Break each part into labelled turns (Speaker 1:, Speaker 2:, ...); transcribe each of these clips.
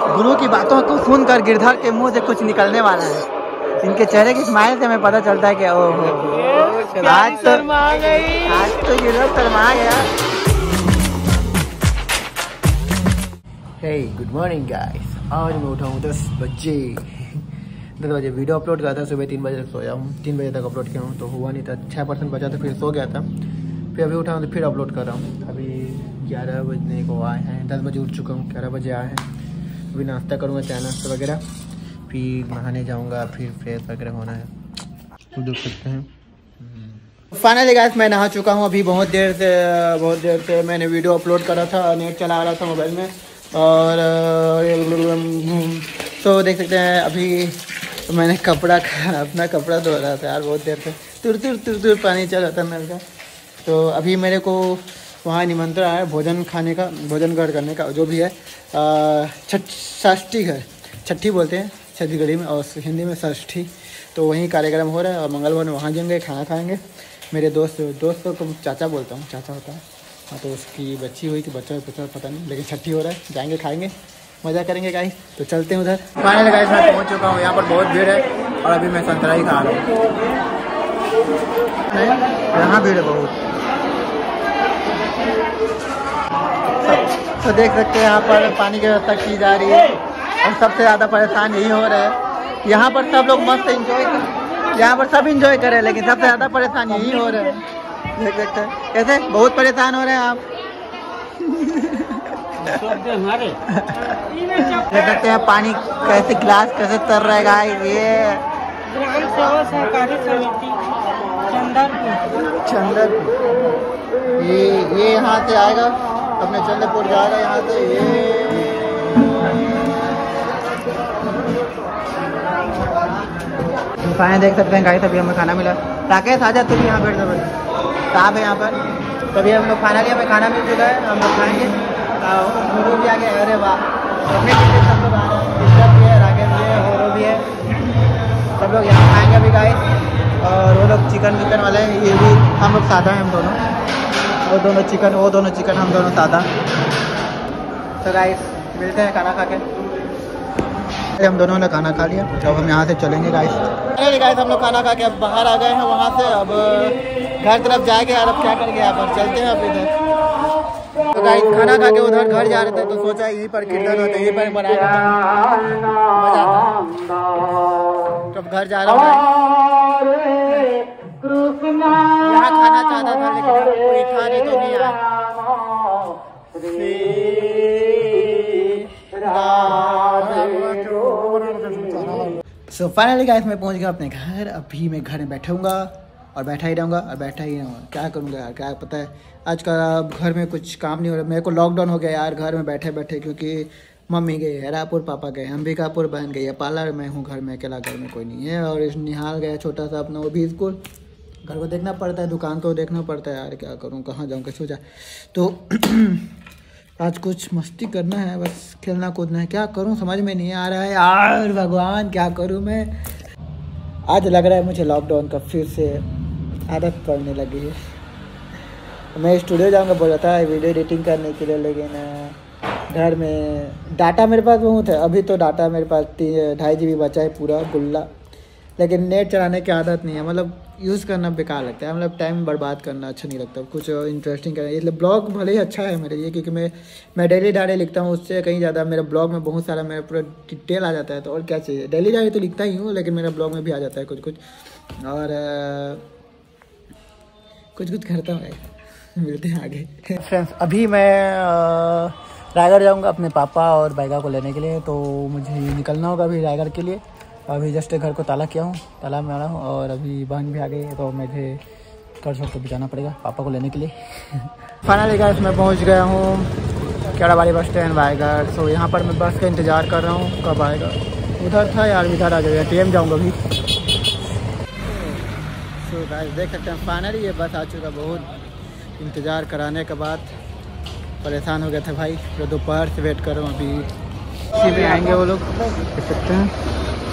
Speaker 1: गुरु की बातों को सुनकर गिरधर के मुंह से कुछ निकलने वाला है। इनके चेहरे की स्माइल से हमें पता चलता है कि ओहो आज तो गिरधर शर्मा गया। हे गुड मॉर्निंग गाइस, आज मैं उठा हूँ 10 बजे। वीडियो अपलोड करा था, सुबह 3 बजे सोया हूँ, 3 बजे तक अपलोड किया हूँ तो हुआ नहीं था, 6% बचा था, फिर सो गया था, फिर अभी उठा हूँ तो फिर अपलोड कर रहा हूँ। अभी 11 बजने को आए हैं, 10 बजे उठ चुका हूँ, 11 बजे आए हैं। अभी नाश्ता करूँगा, चाय नाश्ता वगैरह, फिर नहाने जाऊँगा, फिर फ्रेश वगैरह होना है, तो देख सकते हैं। फाइनली गाइस मैं नहा चुका हूँ। अभी बहुत देर से मैंने वीडियो अपलोड करा था, नेट चला रहा था मोबाइल में, और तो देख सकते हैं अभी मैंने अपना कपड़ा धो रहा था यार, बहुत देर से तुर पानी चल रहा था नल का। तो अभी मेरे को वहाँ निमंत्रण आया भोजन खाने का, भोजन ग्रहण करने का, जो भी है षष्ठी घर, छठी बोलते हैं छत्तीसगढ़ी में और हिंदी में षष्ठी। तो वहीं कार्यक्रम हो रहा है और मंगलवार में वहाँ जाएंगे, खाना खाएंगे। मेरे दोस्त को चाचा बोलता हूँ, चाचा होता है। हाँ, तो उसकी बच्ची हुई थी, बच्चा पता नहीं, लेकिन छठी हो रहा है, जाएंगे खाएंगे, मज़ा करेंगे गाइस। तो चलते हैं उधर। फाइनली गाइस मैं पहुंच चुका हूँ, यहाँ पर बहुत भीड़ है और अभी मैं संतरा ही खा रहा हूँ। यहाँ भीड़ है बहुत, तो देख सकते हैं यहाँ पर पानी की व्यवस्था की जा रही है और सबसे ज़्यादा परेशान यही हो रहा है। यहाँ पर सब लोग मस्त एंजॉय यहाँ पर सब एंजॉय कर रहे हैं, लेकिन सबसे ज़्यादा परेशान यही हो रहा है। देख सकते हैं कैसे बहुत परेशान हो रहे हैं आप। देख सकते हैं पानी कैसे गिलास कैसे तर रहा है गाइस। ये
Speaker 2: ग्राम सेवा सहकारी समिति चंदरपुर,
Speaker 1: ये यहाँ से आएगा, अपने चंद्रपुर जाएगा यहाँ से। ये देख सकते हैं गाइस, अभी हमें खाना मिला। राकेश आजा तुम यहाँ बैठ जाओ, साहब है यहाँ पर। तभी हम लोग खाना लिया, हमें खाना मिल चुका है, हम लोग खाएंगे। गुरु भी आ गया, अरे वाह, अपने सब लोग आ रहे हैं, विश्व भी है, राकेश भी है, होरो भी है, सब लोग यहाँ खाएंगे अभी गाइस। और वो लोग चिकन वाले हैं, ये भी हम लोग सादा हैं, हम दोनों, वो दोनों चिकन, हम दोनों सादा। तो गाइस मिलते हैं खाना खा के। हम दोनों ने खाना खा लिया, अब हम यहाँ से चलेंगे गाइस। अरे गाइस हम लोग खाना खा के अब बाहर आ गए हैं वहाँ से, अब घर तरफ जाएंगे यार। अब क्या करेंगे, यहाँ पर चलते हैं अब इधर। तो गाइस खाना खा के उधर घर जा रहे थे, तो सोचा यहीं पर कीर्तन होता है, यहीं पर बनाएगा मजा आता। तो घर जा रहा हूँ, यहाँ खाना चाहता था लेकिन कोई था नहीं, तो नहीं आया। सो फाइनली गाइस मैं पहुंच गया अपने घर। अभी मैं घर में बैठूंगा और बैठा ही रहूँगा। क्या करूँगा यार, क्या पता है आज का घर में कुछ काम नहीं हो रहा। मेरे को लॉकडाउन हो गया यार घर में बैठे बैठे, क्योंकि मम्मी गई है रायपुर, पापा गए अंबिकापुर, बहन गई है पार्लर, मैं हूँ घर में अकेला, घर में कोई नहीं है। और इस निहाल गया छोटा सा अपना, वो भी स्कूल। घर को देखना पड़ता है, दुकान को देखना पड़ता है यार, क्या करूँ, कहाँ जाऊँ, कैसे जाए। तो आज कुछ मस्ती करना है, बस खेलना कूदना है, क्या करूं समझ में नहीं आ रहा है यार, भगवान क्या करूं मैं। आज लग रहा है मुझे लॉकडाउन का फिर से आदत पड़ने लगी है। मैं स्टूडियो जाऊंगा बोला था वीडियो एडिटिंग करने के लिए, लेकिन घर में डाटा मेरे पास बहुत है। अभी तो डाटा मेरे पास 2.5 GB बचा है पूरा गुल्ला, लेकिन नेट चलाने की आदत नहीं है। मतलब यूज़ करना बेकार लगता है, मतलब टाइम बर्बाद करना अच्छा नहीं लगता, कुछ इंटरेस्टिंग करना। इसलिए ब्लॉग भले ही अच्छा है मेरे लिए, क्योंकि मैं डेली डायरी लिखता हूँ, उससे कहीं ज़्यादा मेरे ब्लॉग में बहुत सारा मेरा पूरा डिटेल आ जाता है। तो और क्या चाहिए, डेली डायरी तो लिखता ही हूँ, लेकिन मेरा ब्लॉग में भी आ जाता है कुछ और कुछ करता हूँ। मिलते हैं आगे फ्रेंड्स। अभी मैं रायगढ़ जाऊँगा अपने पापा और बैगा को लेने के लिए, तो मुझे निकलना होगा अभी रायगढ़ के लिए। अभी जस्ट घर को ताला किया हूँ, ताला में आ रहा हूँ, और अभी बहन भी आ गई है, तो मुझे घर छोड़ के भी जाना पड़ेगा पापा को लेने के लिए। फाइनली गाइस मैं पहुँच गया हूँ केड़ाबाड़ी बस स्टैंड रायगढ़। सो यहाँ पर मैं बस का इंतज़ार कर रहा हूँ कब आएगा। उधर था यार, इधर आ जाएगा, ATM जाऊँगा अभी। सो गाइस देख सकते हैं फाइनली ये बस आ चुका। बहुत इंतज़ार कराने के बाद परेशान हो गया था भाई, तो दोपहर से वेट कर रहा हूँ। अभी इसी में आएंगे वो लोग, देख सकते हैं।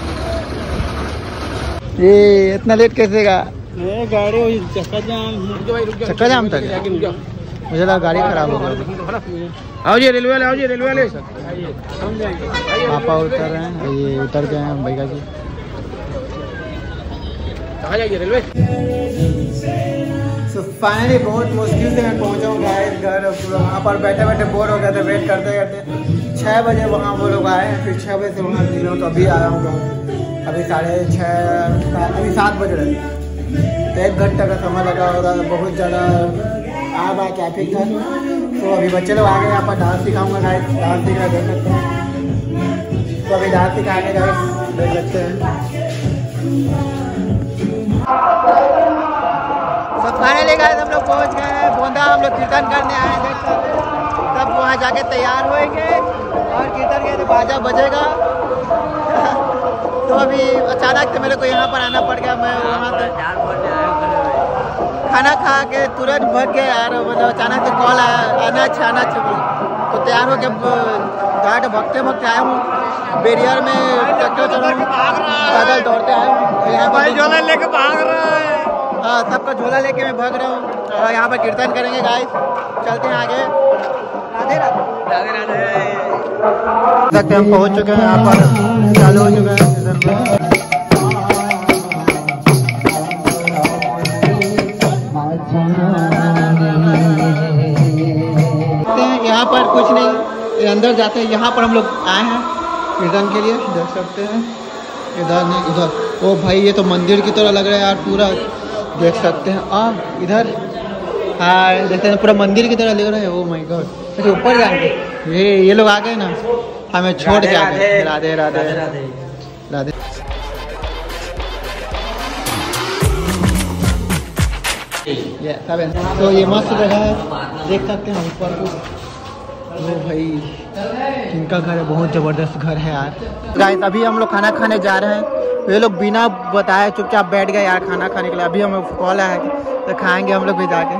Speaker 1: ये इतना लेट कैसे का?
Speaker 2: गाड़ी चक्का जाम
Speaker 1: तक मुझे लगा गाड़ी खराब हो गई।
Speaker 3: आओ जी रेलवे वाले, आओ जी रेलवे वाले।
Speaker 1: पापा उतर रहे हैं, ये उतर गए हैं भैया जी।
Speaker 3: कहाँ जाइए रेलवे?
Speaker 1: तो फाइनली बहुत मुश्किल से मैं पहुँचा हूँ गाइस घर। वहाँ पर बैठे बैठे बोर हो गए थे वेट करते करते। 6 बजे वहाँ वो लोग आए हैं, फिर 6 बजे से वहाँ निकले तो अभी आया हूँ। अभी 6:30 अभी 7 बज रहे। तो 1 घंटा का समय लगा होगा, बहुत ज़्यादा आग आया ट्रैफिक था। तो अभी बच्चे लोग आ गए, यहाँ पर डांस सिखाऊंगा गाइस। डांस सिखा देख सकते हैं। तो अभी डांस सिखाएंगे गाइस, देख सकते हैं। तो फाइनली गाइस हम लोग पहुँच गए हैं बोंदा। हम लोग कीर्तन करने आए हैं, देख सकते हैं। तब वहाँ जाके तैयार होएंगे और कीर्तन के बाजा बजेगा। तो अभी अचानक से मेरे को यहाँ पर आना पड़ गया। मैं वहाँ से खाना खा के तुरंत भग गया यार। मतलब अचानक से कॉल आया, आना अच्छा तो तैयार होकर घाट भगते भगते आया हूँ। बैरियर में ट्रैक्टर चला हूँ, पैदल दौड़ते आया हूँ। यहाँ पर झोला लेके भाग रहा है। हाँ, सबका झोला लेके मैं भाग रहा हूँ। और यहाँ पर कीर्तन करेंगे गाइस, चलते हैं आगे। राधे राधे राधे राधे। सकते हम पहुँच चुके हैं, यहाँ पर चालू हो चुका है। यहाँ पर कुछ नहीं, अंदर जाते हैं। यहाँ पर हम लोग आए हैं कीर्तन के लिए, देख सकते हैं। इधर नहीं उधर। ओ भाई ये तो मंदिर की तरह लग रहा है यार, पूरा देख सकते हैं। इधर हाँ देखते हैं, पूरा मंदिर की तरह लग रहा है। ओ माय गॉड, अच्छा ऊपर जाएंगे। ये लोग आ गए ना, हमें छोड़ जाएंगे। राधे राधे राधे राधे। तो ये मस्त जगह है, देख सकते हैं ऊपर को। ओ भाई इनका घर है, बहुत ज़बरदस्त घर है यार। गाइस अभी हम लोग खाना खाने जा रहे हैं। ये लोग बिना बताए चुपचाप बैठ गए यार खाना खाने के लिए। अभी हमें कॉल आया है तो खाएंगे हम लोग भी जाके।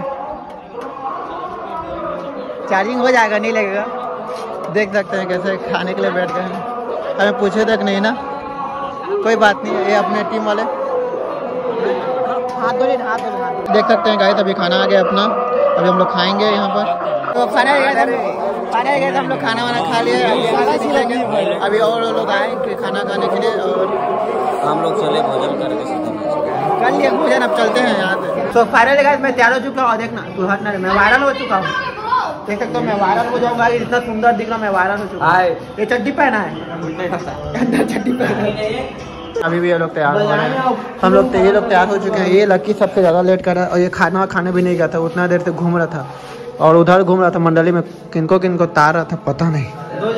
Speaker 1: चार्जिंग हो जाएगा, नहीं लगेगा। देख सकते हैं कैसे खाने के लिए बैठ गए हैं। हमें पूछे तक नहीं ना, कोई बात नहीं। ये अपने टीम वाले हाथ धो देख सकते हैं गाइस। अभी खाना आ गया अपना, अभी हम लोग खाएंगे यहाँ पर। तो खाना गए हम लोग खाना वाना खा लिए। अभी और लोग आए खाना खाने के लिए और
Speaker 4: हम लोग चले भोजन करके
Speaker 1: कर लिए भोजन। अब चलते हैं यहाँ से। तो फाइनली गाइस मैं तैयार हो चुका हूँ। देखना तू हटना, मैं वायरल हो चुका हूँ। देख सकते हो मैं वायरल हो जाऊंगा। इतना सुंदर दिख रहा, मैं वायरल हो चुका हूँ। ये चड्डी पहना है, चड्डी पहना है। अभी भी ये लोग तैयार हो रहे हैं। हम लोग ये लोग तैयार हो चुके हैं। ये लकी सबसे ज़्यादा लेट कर रहा है और ये खाना खाने भी नहीं गया था, उतना देर से घूम रहा था और उधर घूम रहा था मंडली में। किनको किनको तार रहा था पता नहीं।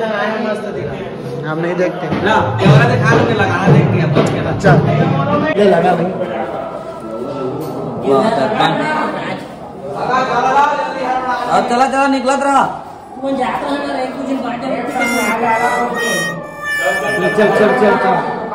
Speaker 1: हम नहीं देखते। अच्छा ये लगा भाई।
Speaker 4: चला चला निकलत रहा।
Speaker 1: चल चल चल चल।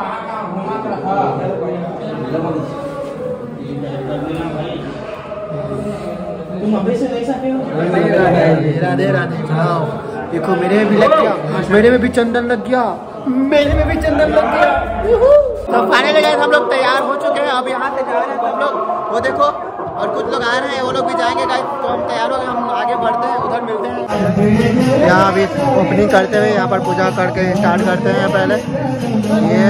Speaker 1: तुम अभी से नहीं सके हो। राधे राधे। देखो मेरे में भी लग गया, मेरे में भी चंदन लग गया, मेरे में भी चंदन लग गया। तो फाइनली गाइस हम लोग तैयार हो चुके हैं। अब यहाँ से जा रहे हैं सब लोग, वो देखो। और कुछ लोग आ रहे हैं, वो लोग भी जाएंगे गाइस। तो हम तैयार हो गए, हम आगे बढ़ते हैं, उधर मिलते हैं। यहाँ अभी ओपनिंग करते हुए यहाँ पर पूजा करके स्टार्ट करते हैं पहले। ये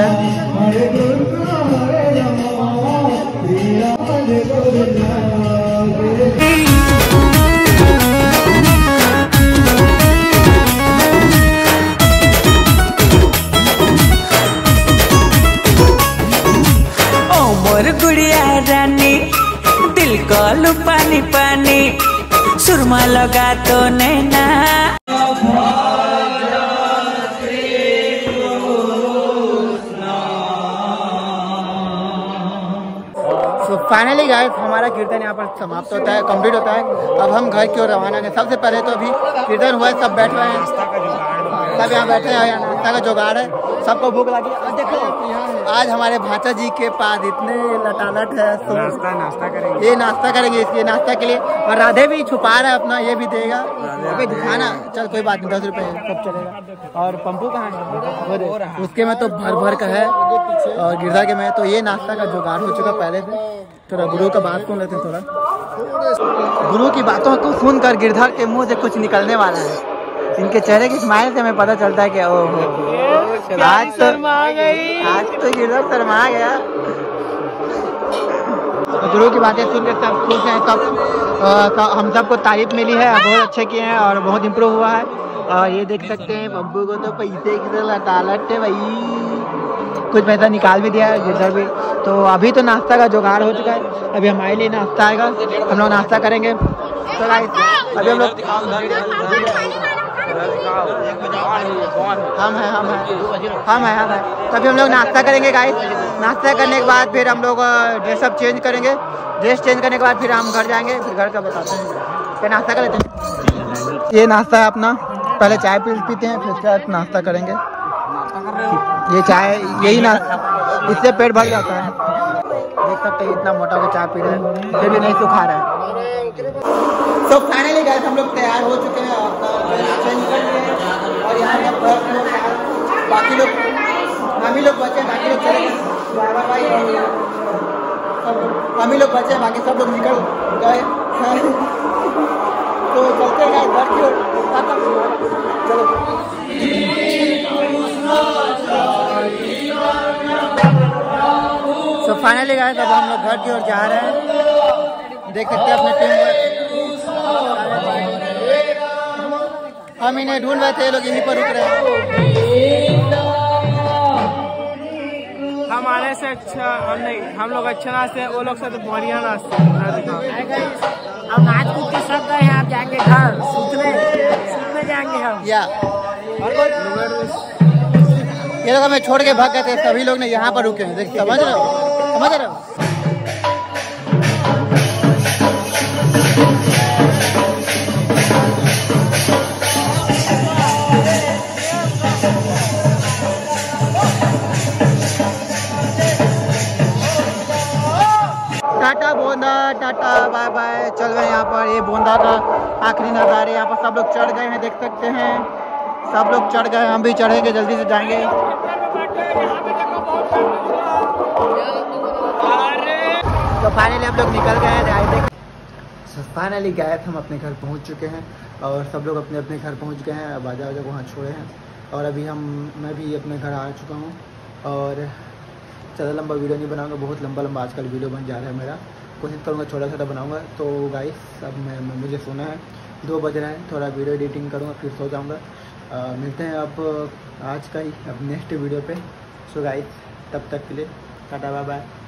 Speaker 5: मोर गुड़िया रानी दिल को लू पानी पानी सुरमा लगा तो नैना।
Speaker 1: फाइनली गाइस हमारा कीर्तन यहाँ पर समाप्त होता है, कंप्लीट होता है। अब हम घर की ओर रवाना है। सबसे पहले तो अभी कीर्तन हुआ है, सब बैठ रहे हैं, सब यहाँ बैठे हैं। नाश्ता का जुगाड़ है, सबको भूख लगी। देखो आज हमारे भाचा जी के पास इतने लटालट है, तो नाश्ता करेंगे। ये नाश्ता करेंगे, इसलिए नाश्ता के लिए। और राधे भी छुपा रहा है अपना, ये भी देगा। अभी दिखाना, चल कोई बात नहीं, 10 रुपये सब चलेगा। और पंपू कहाँ है? उसके में तो भर भर का है और गिरधा के में। तो ये नाश्ता का जुगाड़ हो चुका पहले से। थोड़ा गुरु का बात सुन लेते हैं थोड़ा। गुरु की बातों को सुनकर गिरधर के मुंह से कुछ निकलने वाला है। इनके चेहरे की स्माइल से हमें पता चलता है कि ओहो आज तो गिरधर शर्मा गया। गुरु की बातें सुन के सब खुश हैं। सब हम सबको तारीफ मिली है, बहुत अच्छे किए हैं और बहुत इम्प्रूव हुआ है। और ये देख सकते हैं बब्बू को तो पैसे की लटालट है भाई, कुछ पैसा निकाल भी दिया है गिरधर भी। तो अभी तो नाश्ता का जुगाड़ हो चुका है, अभी हमारे लिए नाश्ता आएगा, हम लोग नाश्ता करेंगे। तो गाइस अभी हम लोग हम हैं तभी हम लोग नाश्ता करेंगे गाइस। नाश्ता करने के बाद फिर हम लोग ड्रेसअप चेंज करेंगे। ड्रेस चेंज करने के बाद फिर हम घर जाएंगे, फिर घर का बताते हैं। फिर नाश्ता कर लेते हैं। ये नाश्ता है अपना, पहले चाय पीते हैं फिर उसके बाद नाश्ता करेंगे। ये चाय यही ना, इससे पेट भर जाता है। देख सकते हैं इतना मोटा को चाय पी रहे हैं, फिर भी नहीं सुखा रहा है। तो फाइनली गाइस हम लोग तैयार हो चुके हैं, चेंज कर लिए हैं और यहाँ पर बाकी लोग हम ही लोग बचे, बाकी लोग चले गए। हम ही लोग बचे, बाकी सब लोग निकल गए। तो चलते हैं घर की ओर। चलो तो फाइनली गाइस अब हम लोग घर की ओर जा रहे हैं। देख सकते हैं अपने टीम हम इन्हें ढूंढ रहे थे, ये लोग यहीं पर रुक रहे हैं।
Speaker 2: हमारे से अच्छा हम नहीं, हम लोग अच्छा नाचते हैं, वो लोग से तो बढ़िया नाचते हैं। अब नाच कूद के सब गए हैं, आप जाएंगे घर सूतने जाएंगे हम।
Speaker 1: या ये लोग हमें छोड़ के भाग गए थे, सभी लोग ने यहाँ पर रुके हैं। देख समझ रहे हो? टाटा बोंदा, टाटा बाय बाय। चल रहे हैं यहाँ पर, ये बोंदा का आखिरी नज़ारे। यहाँ पर सब लोग चढ़ गए हैं, देख सकते हैं सब लोग चढ़ गए, हम भी चढ़ेंगे, जल्दी से जाएंगे। तो फाइनली हम लोग निकल गए हैं। फाइनली गए हम अपने घर पहुँच चुके हैं और सब लोग अपने अपने घर पहुँच गए हैं। अब आजा वहाँ छोड़े हैं और अभी मैं भी अपने घर आ चुका हूँ। और ज़्यादा लंबा वीडियो नहीं बनाऊंगा, बहुत लंबा आजकल वीडियो बन जा रहा है मेरा। कोशिश करूँगा छोटा छोटा बनाऊंगा। तो गाइस अब मुझे सोना है, 2 बज रहा है, थोड़ा वीडियो एडिटिंग करूँगा फिर सो जाऊँगा। मिलते हैं अब आज का ही अब नेक्स्ट वीडियो पे। सो गाइस तब तक के लिए टाटा बाय बाय।